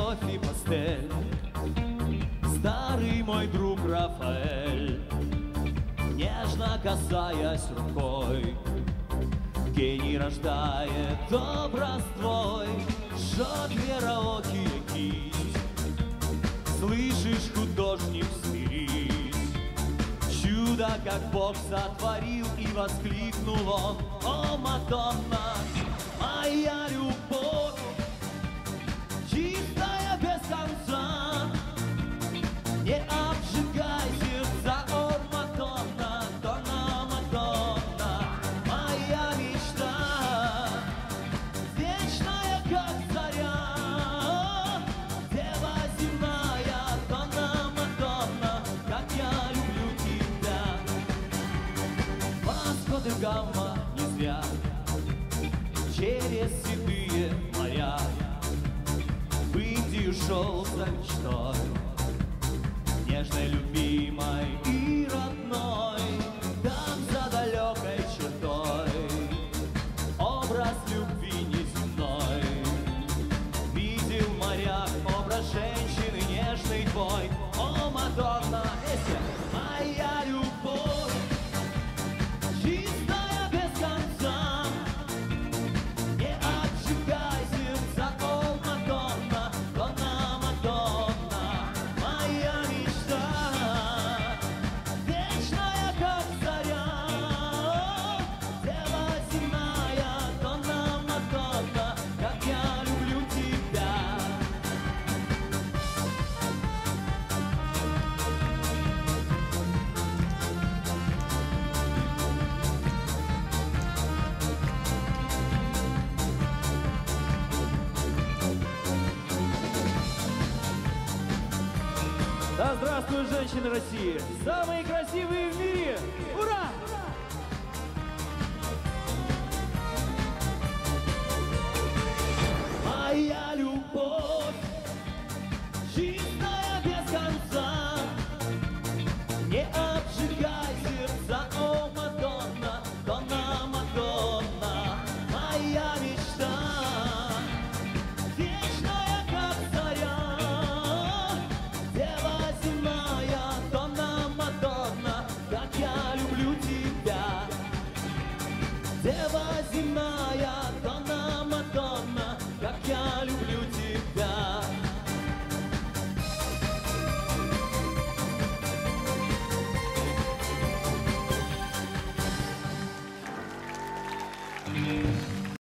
кровь и пастель, старый мой друг Рафаэль, нежно касаясь рукой, гений рождает образ твой. Жжет вероокие кисть, слышишь, художник, смирись. Чудо, как Бог сотворил, и воскликнул он: о, Мадонна, моя любовь, чистая без конца, не обжигай сердца, о, Мадонна, Донна, Мадонна, моя мечта, вечная, как заря, дева земная, Донна, Мадонна, как я люблю тебя. Васко де Гама не зря через седые моря в Индию шел за мечтой, нежной, любимой и родной. Там за далекой чертой образ любви неземной видел моряк, образ женщины нежный твой. О, Мадонна, песня, моя любовь, чистая без конца, не отжигай сердца, о, Мадонна, Донна, Мадонна, моя мечта, вечная, как заря, дева земная, Донна, Мадонна, как я люблю тебя. Да здравствуют женщины России! Самые красивые в мире! Ура! Моя любовь, чистая без конца, не обжигай сердца, о, Мадонна, Донна, Мадонна, моя мечта, вечная, как заря, дева земная, Донна, Мадонна, как я люблю тебя. Дева земная, Донна, Мадонна, как я люблю тебя. Thank you.